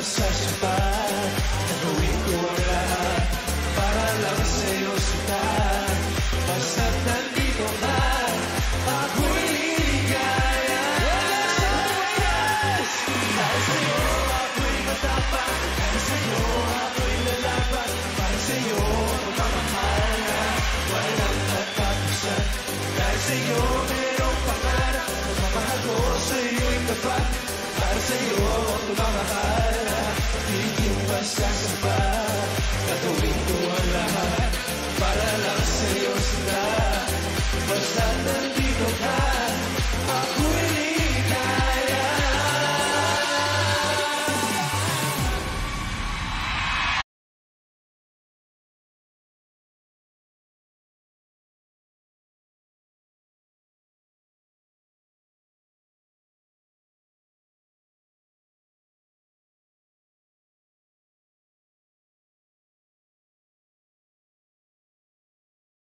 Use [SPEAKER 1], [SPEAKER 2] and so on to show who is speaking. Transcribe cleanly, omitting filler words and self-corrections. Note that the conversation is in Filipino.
[SPEAKER 1] masasapat. Gagawin ko ang lahat para lang sa'yo sukat. Basta't nandito ka, ako'y ligaya. Sa wakas, dahil sa'yo ako'y matapang. Dahil sa'yo ako'y lalaban. Dahil sa'yo magmamahal na walang katapusan. Dahil sa'yo mayroong pangarap, magmamahal ko sa'yo'y tapat. Dahil sa'yo magmamahal na higit pa sa sapat.